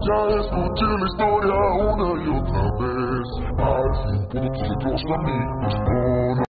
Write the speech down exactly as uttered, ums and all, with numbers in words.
Ya escuché la historia una y otra vez. Al fin pudo tus otros amigos, no, no.